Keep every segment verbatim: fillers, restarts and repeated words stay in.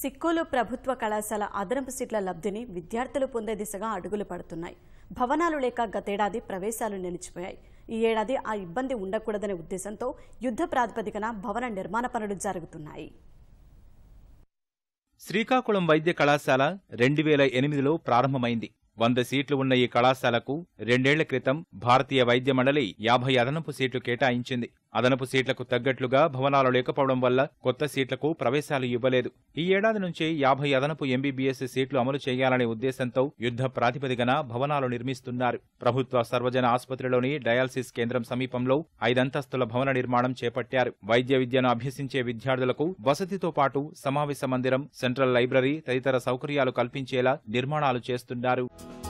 సిక్కులు ప్రభుత్వ కళాశాల అదనపు సీట్ల లబ్ధిని విద్యార్థులు పొందే దిశగా అడుగులు పడుతున్నాయి. భవనాలు లేక గతేడాది ప్రవేశాలు నిలిచిపోయాయి. ఈ ఏడాది ఆ ఇబ్బంది ఉండకూడదనే ఉద్దేశంతో యుద్ధ ప్రాతిపదికన భవన నిర్మాణ పనులు జరుగుతున్నాయి. శ్రీకాకుళం వైద్య కళాశాల రెండు వేల ఎనిమిదిలో ప్రారంభమైంది. వంద సీట్లు ఉన్న ఈ కళాశాలకు రెండేళ్ల క్రితం భారతీయ వైద్య మండలి యాభై అదనపు సీట్లు కేటాయించింది. అదనపు సీట్లకు తగ్గట్లుగా భవనాలు లేకపోవడం వల్ల కొత్త సీట్లకు ప్రవేశాలు ఇవ్వలేదు. ఈ ఏడాది నుంచి యాభై అదనపు ఎంబీబీఎస్ సీట్లు అమలు చేయాలనే ఉద్దేశంతో యుద్ధ ప్రాతిపదికన భవనాలు నిర్మిస్తున్నారు. ప్రభుత్వ సర్వజన ఆసుపత్రిలోని డయాలసిస్ కేంద్రం సమీపంలో ఐదంతస్తుల భవన నిర్మాణం చేపట్టారు. వైద్య విద్యను అభ్యసించే విద్యార్థులకు వసతితో పాటు సమావేశ మందిరం, సెంట్రల్ లైబ్రరీ తదితర సౌకర్యాలు కల్పించేలా నిర్మాణాలు చేస్తున్నారు.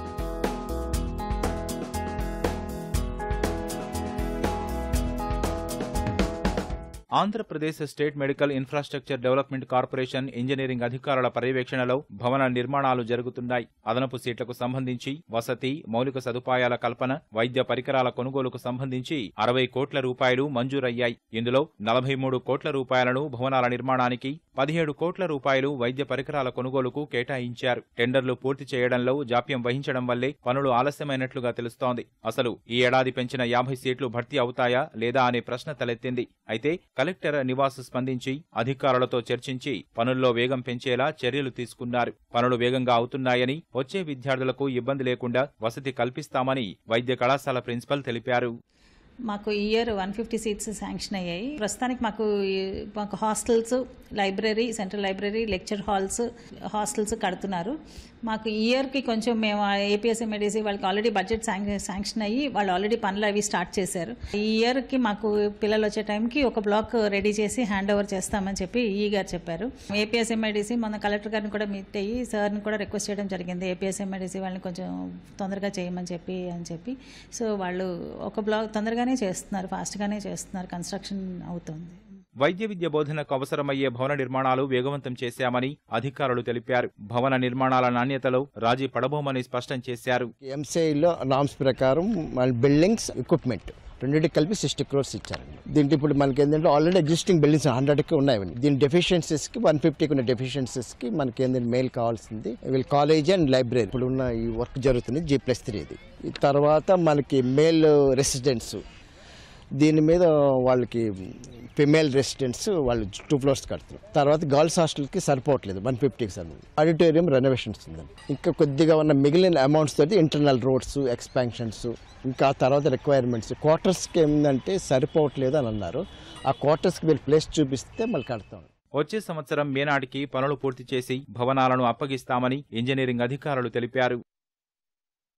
Andhra Pradesh state medical infrastructure development corporation engineering అధికారుల పర్యవేక్షణలో భవన నిర్మాణాలు జరుగుతున్నాయి. అదనపు సీట్లకు సంబంధించి వసతి, మౌలిక సదుపాయాల కల్పన, వైద్య పరికరాల కొనుగోలుకు సంబంధించి అరవై కోట్ల రూపాయలు మంజూరయ్యాయి. ఇందులో నలభై మూడు కోట్ల రూపాయలను భవనాల నిర్మాణానికి, పదిహేడు కోట్ల రూపాయలు వైద్య పరికరాల కొనుగోలుకు కేటాయించారు. టెండర్లు పూర్తి చేయడంలో జాప్యం వహించడం వల్లే పనులు ఆలస్యమైనట్లుగా తెలుస్తోంది. అసలు ఈ ఏడాది పెంచిన యాభై సీట్లు భర్తీ అవుతాయా లేదా అనే ప్రశ్న తలెత్తింది. అయితే కలెక్టర్ నివాస్ స్పందించి అధికారులతో చర్చించి పనుల్లో వేగం పెంచేలా చర్యలు తీసుకున్నారు. పనులు వేగంగా అవుతున్నాయని, వచ్చే విద్యార్థులకు ఇబ్బంది లేకుండా వసతి కల్పిస్తామని వైద్య కళాశాల ప్రిన్సిపల్ తెలిపారు. మాకు ఈ year one fifty seats sanction అయ్యాయి. ప్రస్తుతానికి మాకు మాకు hostels, library, central library, lecture halls, hostels కడుతున్నారు. మాకు ఈ ఇయర్కి కొంచెం మేము ఏపీఎస్ఎంఏడిసి వాళ్ళకి ఆల్రెడీ బడ్జెట్ శాంక్షన్ అయ్యి వాళ్ళు ఆల్రెడీ పనులు అవి స్టార్ట్ చేశారు. ఈ ఇయర్కి మాకు పిల్లలు వచ్చే టైంకి ఒక బ్లాక్ రెడీ చేసి హ్యాండ్ ఓవర్ చేస్తామని చెప్పి ఈ గారు చెప్పారు. ఏపీఎస్ఎంఏడిసి మన కలెక్టర్ గారిని కూడా మీట్ అయ్యి సార్ని కూడా రిక్వెస్ట్ చేయడం జరిగింది. ఏపీఎస్ఎంఏడిసి వాళ్ళని కొంచెం తొందరగా చేయమని చెప్పి అని చెప్పి సో వాళ్ళు ఒక బ్లాక్ తొందరగానే చేస్తున్నారు, ఫాస్ట్గానే చేస్తున్నారు, కన్స్ట్రక్షన్ అవుతుంది. వైద్య విద్య బోధనకు అవసరమయ్యే భవన నిర్మాణాలు వేగవంతం చేశామని అధికారులు తెలిపారు. భవన నిర్మాణాల నాణ్యతలో రాజీ పడబోమని స్పష్టం చేశారు. ఎంసీఐలో నామ్స్ ప్రకారం బిల్డింగ్స్, ఎక్విప్మెంట్ రెండింటికి కలిపి సిక్స్టీ క్రోర్స్ ఇచ్చారండి. దీంట్లో ఇప్పుడు మనకి ఏంటంటే ఆల్రెడీ ఎగ్జిస్టింగ్ బిల్డింగ్స్ హండ్రెడ్కి ఉన్నాయి. దీని డెఫిషియన్సీస్కి వన్ ఫిఫ్టీకి ఉన్న డెఫిషియన్సీస్కి మనకి ఏంటంటే మెయిల్ కావాల్సింది వీళ్ళు కాలేజ్ అండ్ లైబ్రరీ ఇప్పుడు ఉన్న ఈ వర్క్ జరుగుతుంది జీ ప్లస్ త్రీ. ఇది తర్వాత మనకి మేల్ రెసిడెంట్స్, దీని మీద వాళ్ళకి ఫిమేల్ రెసిడెంట్స్ వాళ్ళు టూ ఫ్లోర్స్ కడుతున్నారు. తర్వాత గర్ల్స్ హాస్టల్కి సరిపోవట్లేదు, వన్ ఫిఫ్టీకి సరిపోతుంది. ఆడిటోరియం రెనోవేషన్స్ ఉందండి. ఇంకా కొద్దిగా ఉన్న మిగిలిన అమౌంట్స్ తోటి ఇంటర్నల్ రోడ్స్, ఎక్స్పాన్షన్స్, ఇంకా తర్వాత రిక్వైర్మెంట్స్ క్వార్టర్స్కి ఏంటంటే సరిపోవట్లేదు అని అన్నారు. ఆ క్వార్టర్స్కి వీళ్ళు ప్లేస్ చూపిస్తే మళ్ళీ కడతాం. వచ్చే సంవత్సరం మే నాటికి పనులు పూర్తి చేసి భవనాలను అప్పగిస్తామని ఇంజనీరింగ్ అధికారులు తెలిపారు.